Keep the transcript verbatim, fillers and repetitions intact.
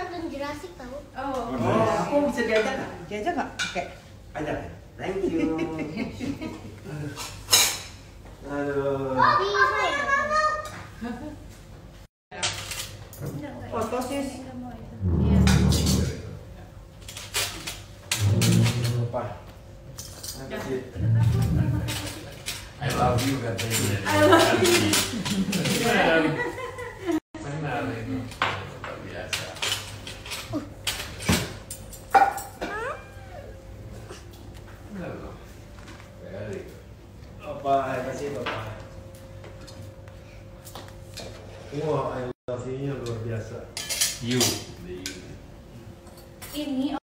nonton Jurassic tahu. Oh, Oh, aku bisa diajak nggak? Diajak nggak? Oke. Ajak. Thank you. Aduh. Oh, bisa ya? Foto sis. Iya. Apa? I love you katanya. I love you. Benar. Benar itu. Luar biasa. Benar loh. Very good. Apa? Kasih Bapak. Wah, I love you-nya luar biasa. You. The you. Ini